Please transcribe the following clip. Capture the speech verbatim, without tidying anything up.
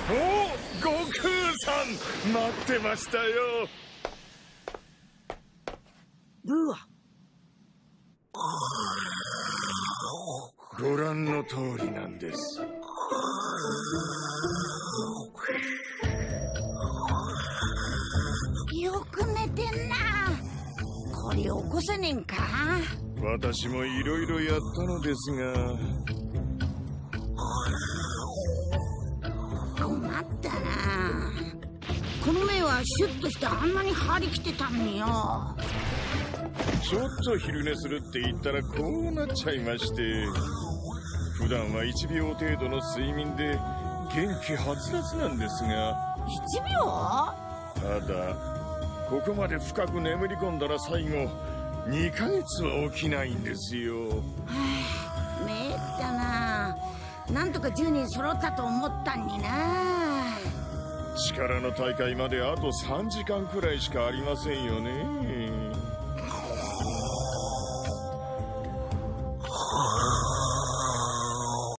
お、悟空さん、待ってましたよ。 ブーはご覧の通りなんです。 よく寝てんな。これ起こせねんか。 私もいろいろやったのですが。 困ったな。この目はシュッとしてあんなに張り切ってたのによ。 ちょっと昼寝するって言ったらこうなっちゃいまして。普段はいちびょう程度の睡眠で元気はつらつなんですが。 いちびょう？ ただここまで深く眠り込んだら最後にかげつは起きないんですよ。はあ、めったな。なんとかじゅうにん揃ったと思ったんにな。 力の大会まであとさんじかんくらいしかありませんよね。